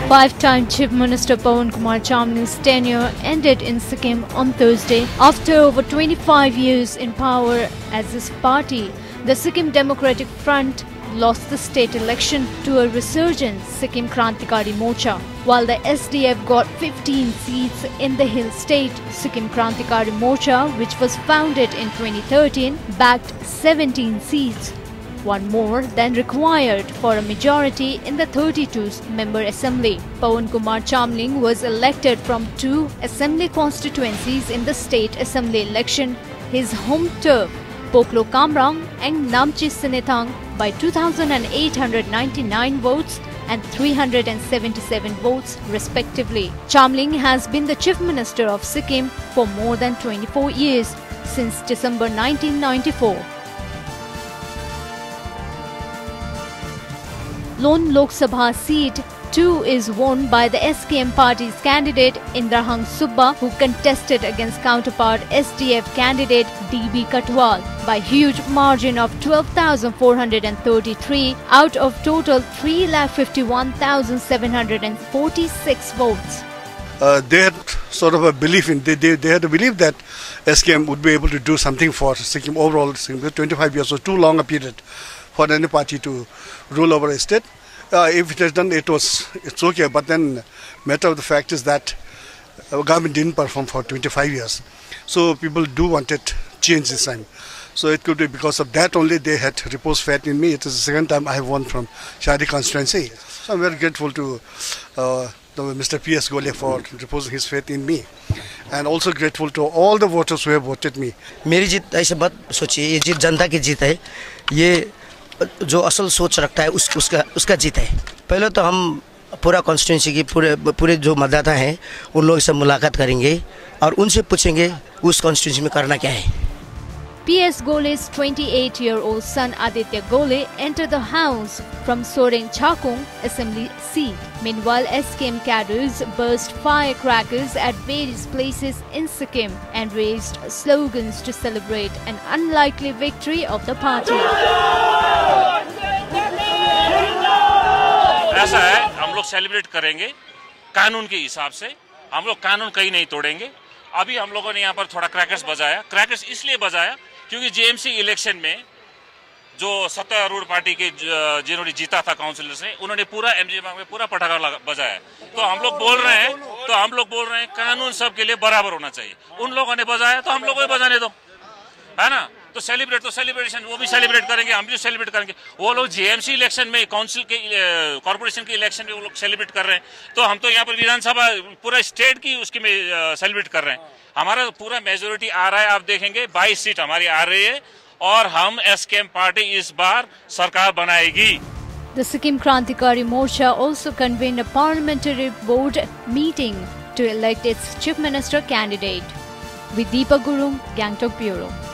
Five-time Chief Minister Pawan Kumar Chamling's tenure ended in Sikkim on Thursday. After over 25 years in power as his party, the Sikkim Democratic Front lost the state election to a resurgent Sikkim Krantikari Morcha. While the SDF got 15 seats in the hill state, Sikkim Krantikari Morcha, which was founded in 2013, backed 17 seats, one more than required for a majority in the 32-member assembly. Pawan Kumar Chamling was elected from 2 assembly constituencies in the state assembly election, his home turf, Poklo Kamrang and Namchi Sinethang, by 2,899 votes and 377 votes respectively. Chamling has been the Chief Minister of Sikkim for more than 24 years, since December 1994. Lone Lok Sabha seat 2 is won by the SKM party's candidate Indrahang Subba, who contested against counterpart SDF candidate DB Katwal by huge margin of 12,433 out of total 3,51,746 votes. They had sort of a belief in, they had a belief that SKM would be able to do something for Sikkim overall. 25 years was too long a period for any party to rule over a state. If it has done, it's okay. But then, matter of the fact is that our government didn't perform for 25 years. So people do wanted change this time. So it could be because of that only they had reposed faith in me. It is the second time I have won from Shahadi constituency. So I'm very grateful to Mr. P.S. Gole for reposing his faith in me, and also grateful to all the voters who have voted me. मेरी जीत ऐसे मत सोचिए, ये जीत जनता की जीत है। ये जो असल सोच रखता है उसका जीत है। पहले तो हम पूरा कॉन्स्टिट्यूंसी की पूरे जो मतदाता हैं उन लोगों से मुलाकात करेंगे और उनसे पूछेंगे उस कॉन्स्टिट्यूंसी में करना क्या है। P.S. Gole's 28-year-old son Aditya Gole entered the house from Soreng Chakung assembly seat. Meanwhile, SKM cadres burst firecrackers at various places in Sikkim and raised slogans to celebrate an unlikely victory of the party. ऐसा है, हम लोग celebrate करेंगे कानून के हिसाब से। हम लोग कानून कहीं नहीं तोड़ेंगे। अभी हम लोगों ने यहाँ पर थोड़ा क्रैकर्स बजाया। क्रैकर्स इसलिए बजाया क्योंकि जेएमसी इलेक्शन में जो सत्तारूढ़ पार्टी के जिन्होंने जीता था काउंसिलर्स ने, उन्होंने पूरा एमजी बाग में पूरा पटाखा बजाया। तो हम लोग बोल रहे हैं कानून सबके लिए बराबर होना चाहिए। उन लोगों ने बजाया तो हम लोगों को बजाने दो, है ना। तो सेलिब्रेशन वो भी सेलिब्रेट करेंगे, हम भी सेलिब्रेट करेंगे। वो लोग जेएमसी इलेक्शन में, काउंसिल के कॉर्पोरेशन के इलेक्शन में वो लोग सेलिब्रेट कर रहे हैं, तो हम तो यहाँ पर विधानसभा पूरा स्टेट की उसकी में सेलिब्रेट कर रहे हैं। हमारा पूरा मेजोरिटी आ रहा है, आप देखेंगे 22 सीट हमारी आ रही है और हम एसकेएम पार्टी इस बार सरकार बनाएगी। The Sikkim Krantikari Morcha also convened a parliamentary board meeting to elect its chief minister candidate. With Deepa Gurung, Gangtok Bureau.